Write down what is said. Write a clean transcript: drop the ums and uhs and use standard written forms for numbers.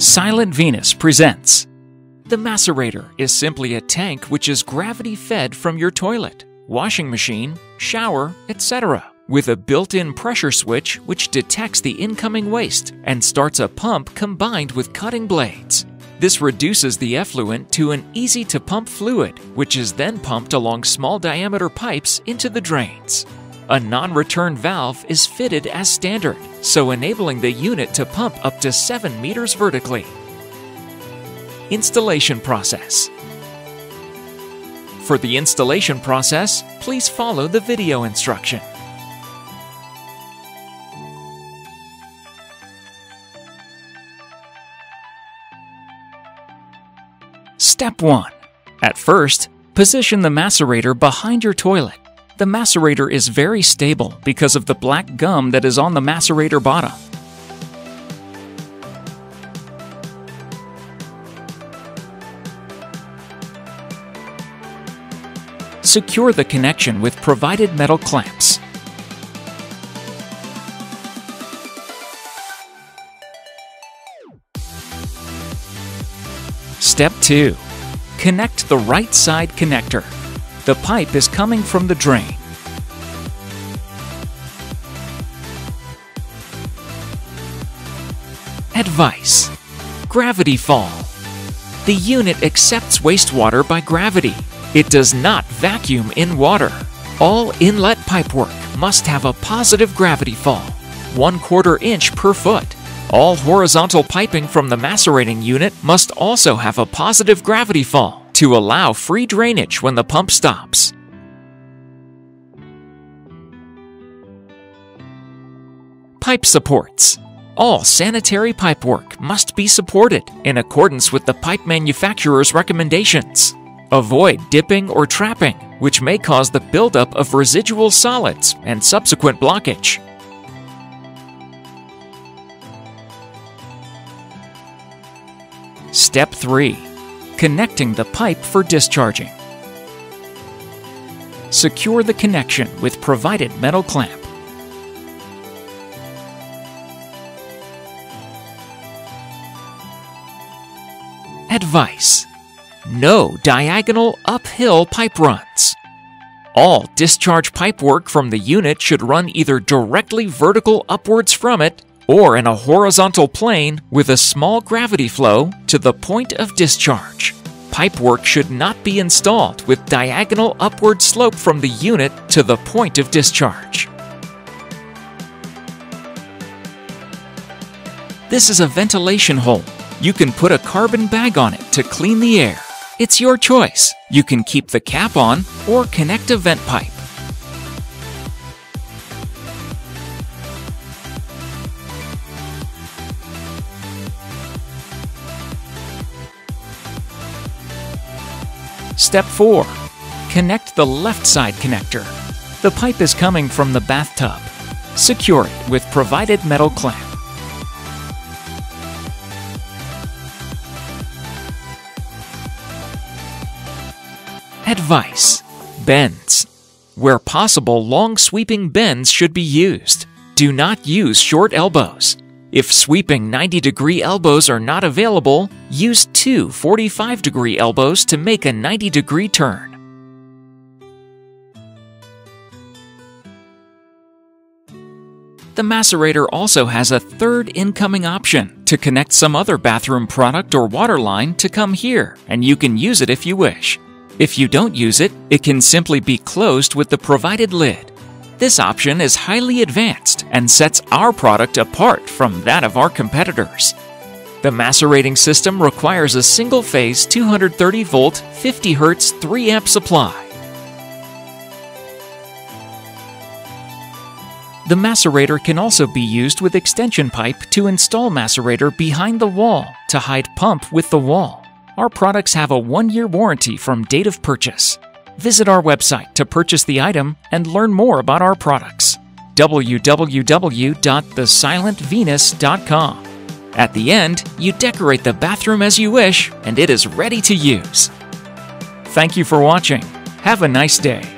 Silent Venus presents. The macerator is simply a tank which is gravity-fed from your toilet, washing machine, shower, etc., with a built-in pressure switch which detects the incoming waste and starts a pump combined with cutting blades. This reduces the effluent to an easy-to-pump fluid, which is then pumped along small-diameter pipes into the drains. A non-return valve is fitted as standard, so enabling the unit to pump up to 7 meters vertically. Installation process. For the installation process, please follow the video instruction. Step 1. At first, position the macerator behind your toilet. The macerator is very stable because of the black gum that is on the macerator bottom. Secure the connection with provided metal clamps. Step 2. Connect the right side connector. The pipe is coming from the drain. Advice: gravity fall. The unit accepts wastewater by gravity. It does not vacuum in water. All inlet pipework must have a positive gravity fall, 1/4 inch per foot. All horizontal piping from the macerating unit must also have a positive gravity fall to allow free drainage when the pump stops. Pipe supports. All sanitary pipework must be supported in accordance with the pipe manufacturer's recommendations. Avoid dipping or trapping, which may cause the buildup of residual solids and subsequent blockage. Step 3. Connecting the pipe for discharging. Secure the connection with provided metal clamp. Advice: no diagonal uphill pipe runs. All discharge pipework from the unit should run either directly vertical upwards from it or in a horizontal plane with a small gravity flow to the point of discharge. Pipework should not be installed with diagonal upward slope from the unit to the point of discharge. This is a ventilation hole. You can put a carbon bag on it to clean the air. It's your choice. You can keep the cap on or connect a vent pipe. Step 4. Connect the left side connector. The pipe is coming from the bathtub. Secure it with provided metal clamp. Advice: bends. Where possible, long sweeping bends should be used. Do not use short elbows. If sweeping 90-degree elbows are not available, use 2 45-degree elbows to make a 90-degree turn. The macerator also has a third incoming option to connect some other bathroom product or water line to come here, and you can use it if you wish. If you don't use it, it can simply be closed with the provided lid. This option is highly advanced and sets our product apart from that of our competitors. The macerating system requires a single-phase 230-volt, 50 Hz, 3-amp supply. The macerator can also be used with extension pipe to install macerator behind the wall to hide pump with the wall. Our products have a 1-year warranty from date of purchase. Visit our website to purchase the item and learn more about our products. www.thesilentvenus.com. At the end, you decorate the bathroom as you wish, and it is ready to use. Thank you for watching. Have a nice day.